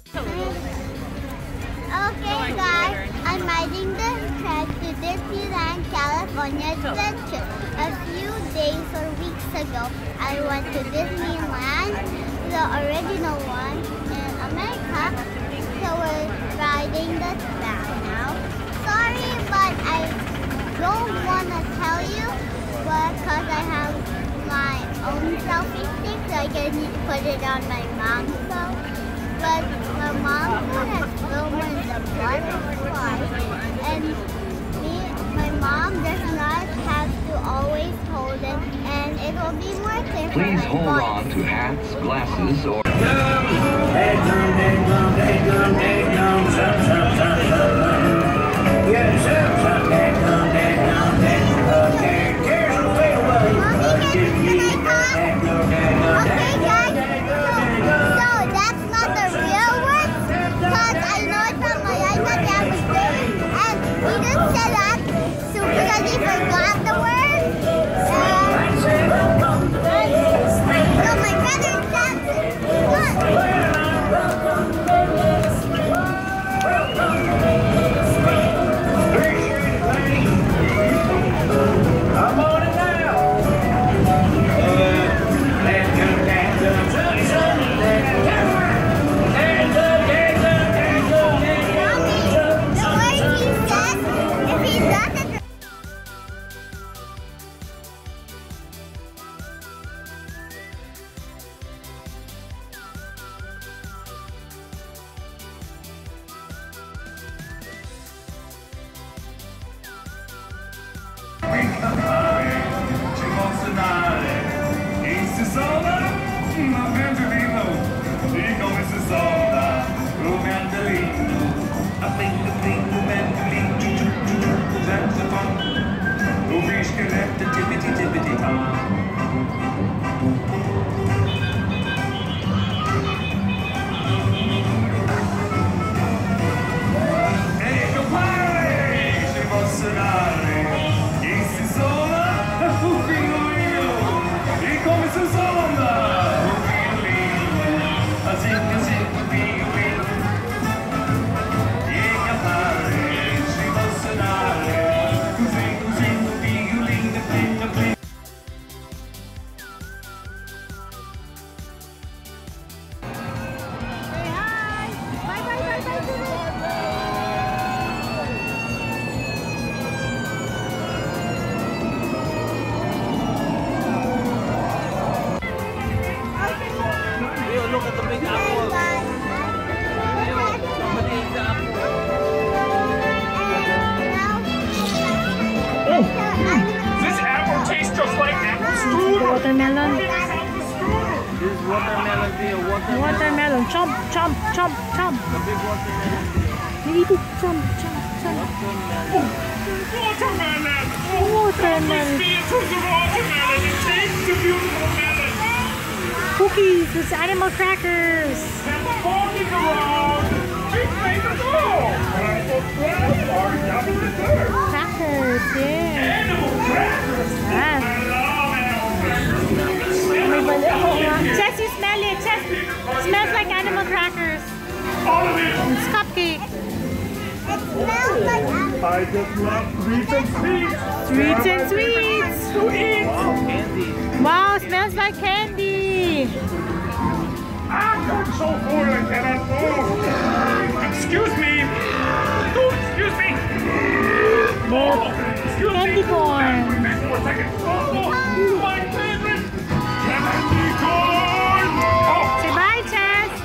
Okay guys, I'm riding the train to Disneyland, California Adventure. A few days or weeks ago, I went to Disneyland, the original one in America. So we're riding the train now. Sorry, but I don't want to tell you because I have my own selfie stick, so I can put it on my mom's phone. But my mom has filmed the butterfly, and my mom does not have to always hold it, and it will be more clear. Please hold on to hats, glasses, or... Ci posso dare il si sola, ma Bengelino, di come si sola, come Angelino, a pingu pingu Bengelino, senza fun, tu fischio lette tippity tippity tom. E compare, ci posso dare. Look at the big apple. Somebody ate the apple. Oh! This apple tastes just like apple strudel. Watermelon. This is watermelon here. Watermelon. Chomp, chomp, chomp, chomp. The big watermelon. You eat it. Chomp, chomp, chomp. Watermelon! Watermelon. This is a watermelon. It tastes a beautiful melon. Cookies. It's animal crackers. And walking around, big flavors all. Crackers, yeah. Animal crackers. Ah. I love animal crackers. Chess, you smell it. Chess smells like animal crackers. All of it. It's cupcake. It smells like apple. I just love sweets and sweets. Sweets and sweets. To eat. Wow, candy. Wow, smells like candy. I'm so full I cannot move. Excuse me. Oh, excuse me. Oh, excuse Candy me. corn. Back for a second. Oh, my favorite. Candy corn. Oh. Say bye, Chess.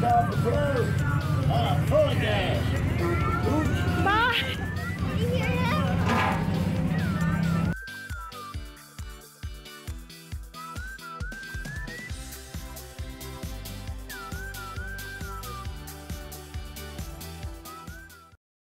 off the float. Full of gas. Oops. Bye.